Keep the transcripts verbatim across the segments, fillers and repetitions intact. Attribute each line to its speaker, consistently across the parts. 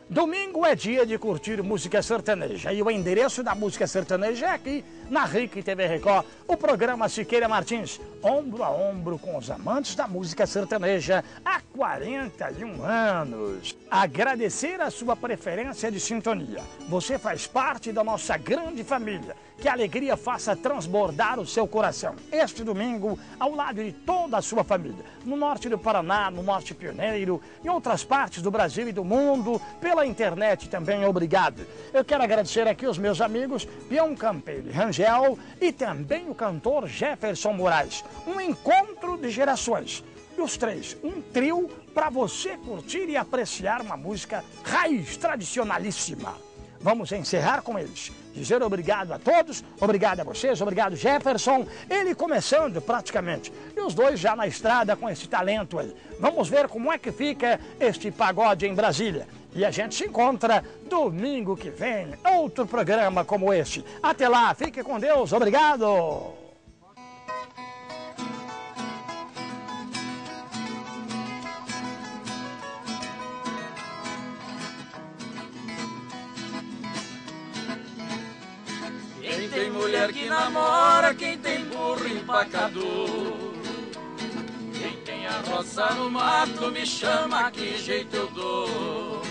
Speaker 1: Domingo é dia de curtir música sertaneja e o endereço da música sertaneja é aqui na R I C T V Record, o programa Siqueira Martins, ombro a ombro com os amantes da música sertaneja há quarenta e um anos. Agradecer a sua preferência de sintonia. Você faz parte da nossa grande família. Que a alegria faça transbordar o seu coração. Este domingo, ao lado de toda a sua família, no norte do Paraná, no norte pioneiro, em outras partes do Brasil e do mundo, pela internet também, obrigado. Eu quero agradecer aqui os meus amigos Pião Campeiro e Rangel e também o cantor Jefferson Moraes. Um encontro de gerações. E os três, um trio para você curtir e apreciar uma música raiz tradicionalíssima. Vamos encerrar com eles. Dizer obrigado a todos, obrigado a vocês, obrigado Jefferson. Ele começando praticamente. E os dois já na estrada com esse talento aí. Vamos ver como é que fica este pagode em Brasília. E a gente se encontra domingo que vem, outro programa como este. Até lá, fique com Deus, obrigado!
Speaker 2: Quem tem mulher que namora, quem tem burro empacador, quem tem a roça no mato me chama, que jeito eu dou.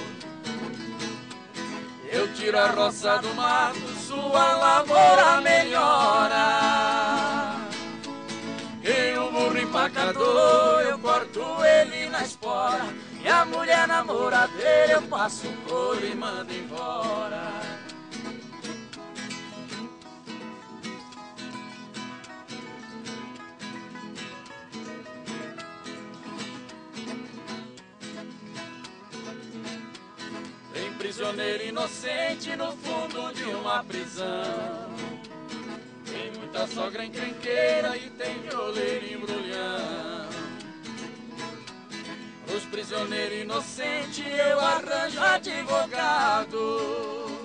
Speaker 2: Eu tiro a roça do mato, sua lavoura melhora. Quem o burro empacador, eu corto ele na espora, e a mulher namoradeira eu passo o couro e mando embora. Prisioneiro inocente no fundo de uma prisão. Tem muita sogra encrenqueira e tem violeiro embrulhão. Os prisioneiros inocentes eu arranjo advogado.